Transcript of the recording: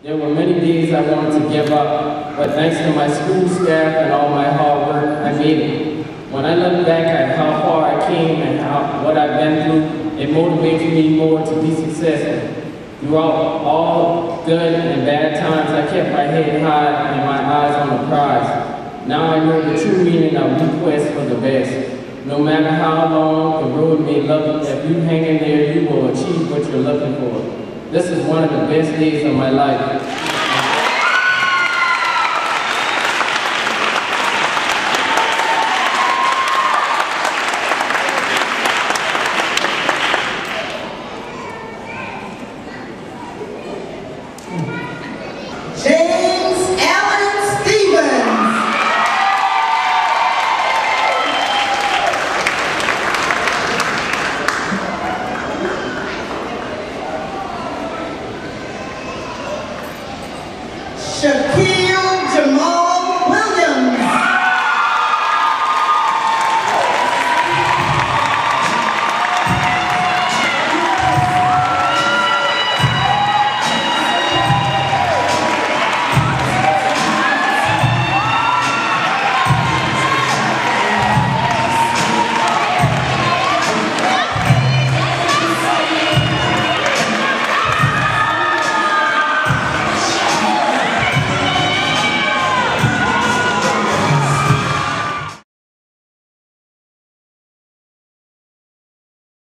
There were many days I wanted to give up, but thanks to my school staff and all my hard work, I made it. When I look back at how far I came and what I've been through, it motivates me more to be successful. Throughout all good and bad times, I kept my head high and my eyes on the prize. Now I know the true meaning of request for the best. No matter how long the road may look, if you hang in there, you will achieve what you're looking for. This is one of the best days of my life. Shaquille